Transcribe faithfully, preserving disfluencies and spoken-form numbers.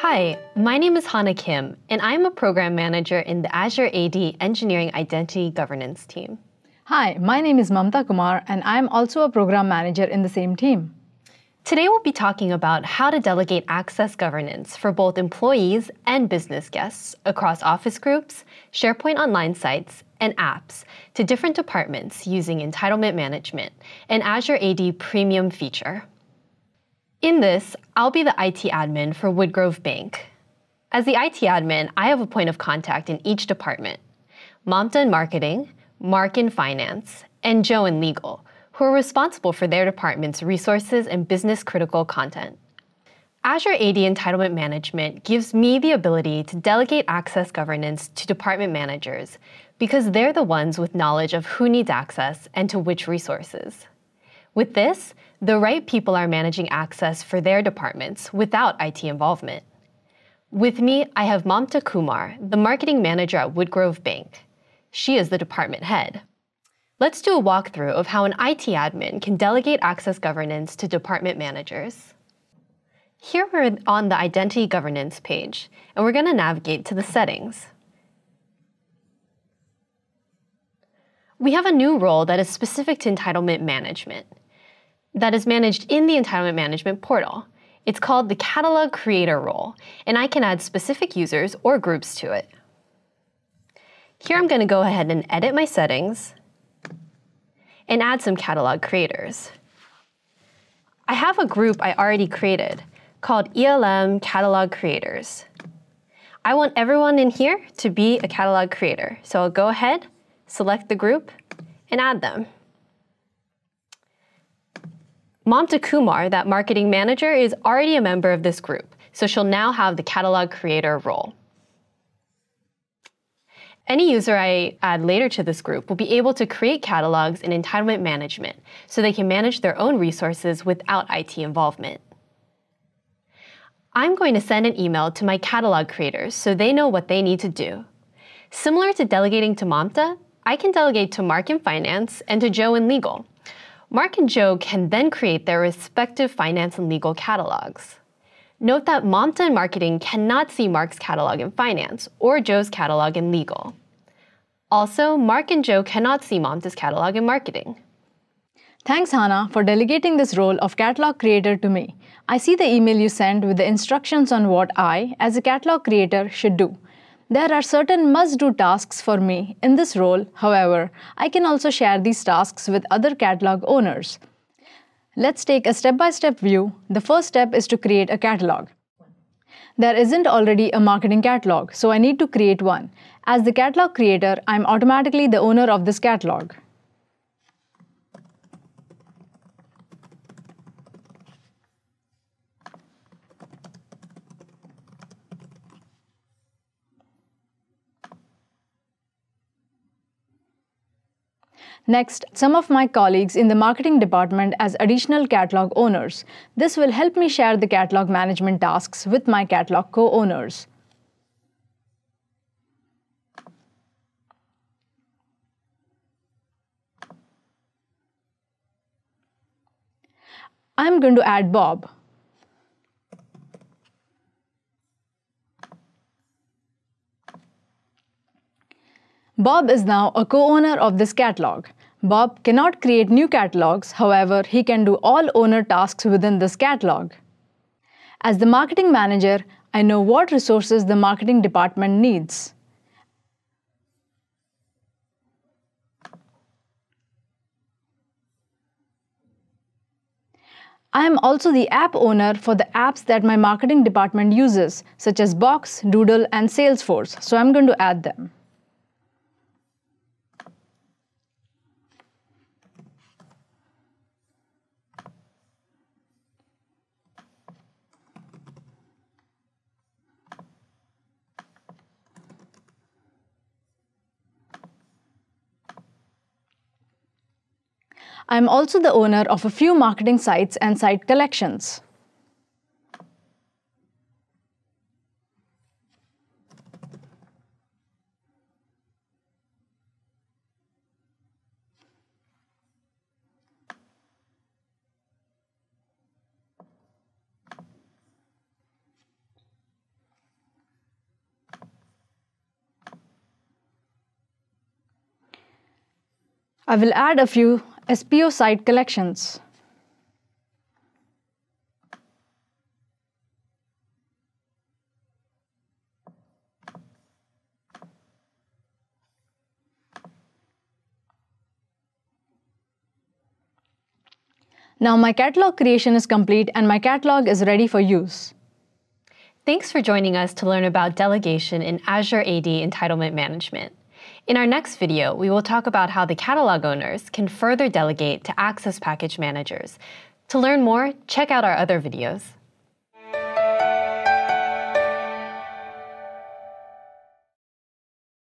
Hi, my name is Hana Kim, and I'm a program manager in the Azure A D Engineering Identity Governance team. Hi, my name is Mamta Kumar, and I'm also a program manager in the same team. Today we'll be talking about how to delegate access governance for both employees and business guests across Office groups, SharePoint Online sites, and apps to different departments using Entitlement Management, an Azure A D premium feature. In this, I'll be the I T admin for Woodgrove Bank. As the I T admin, I have a point of contact in each department: Mamta in marketing, Mark in finance, and Joe in legal, who are responsible for their department's resources and business-critical content. Azure A D Entitlement Management gives me the ability to delegate access governance to department managers because they're the ones with knowledge of who needs access and to which resources. With this, the right people are managing access for their departments without I T involvement. With me, I have Mamta Kumar, the marketing manager at Woodgrove Bank. She is the department head. Let's do a walkthrough of how an I T admin can delegate access governance to department managers. Here we're on the Identity Governance page, and we're going to navigate to the settings. We have a new role that is specific to Entitlement Management, that is managed in the Entitlement Management portal. It's called the Catalog Creator role, and I can add specific users or groups to it. Here I'm going to go ahead and edit my settings and add some catalog creators. I have a group I already created called E L M Catalog Creators. I want everyone in here to be a catalog creator, so I'll go ahead, select the group, and add them. Mamta Kumar, that marketing manager, is already a member of this group, so she'll now have the catalog creator role. Any user I add later to this group will be able to create catalogs in Entitlement Management so they can manage their own resources without I T involvement. I'm going to send an email to my catalog creators so they know what they need to do. Similar to delegating to Mamta, I can delegate to Mark in finance and to Joe in legal. Mark and Joe can then create their respective finance and legal catalogs. Note that Mamta in marketing cannot see Mark's catalog in finance or Joe's catalog in legal. Also, Mark and Joe cannot see Mamta's catalog in marketing. Thanks, Hana, for delegating this role of catalog creator to me. I see the email you sent with the instructions on what I, as a catalog creator, should do. There are certain must-do tasks for me in this role. However, I can also share these tasks with other catalog owners. Let's take a step-by-step view. The first step is to create a catalog. There isn't already a marketing catalog, so I need to create one. As the catalog creator, I'm automatically the owner of this catalog. Next, some of my colleagues in the marketing department as additional catalog owners. This will help me share the catalog management tasks with my catalog co-owners. I'm going to add Bob. Bob is now a co-owner of this catalog. Bob cannot create new catalogs, however, he can do all owner tasks within this catalog. As the marketing manager, I know what resources the marketing department needs. I am also the app owner for the apps that my marketing department uses, such as Box, Doodle, and Salesforce, so I'm going to add them. I am also the owner of a few marketing sites and site collections. I will add a few S P O site collections. Now my catalog creation is complete and my catalog is ready for use. Thanks for joining us to learn about delegation in Azure A D Entitlement Management. In our next video, we will talk about how the catalog owners can further delegate to access package managers. To learn more, check out our other videos.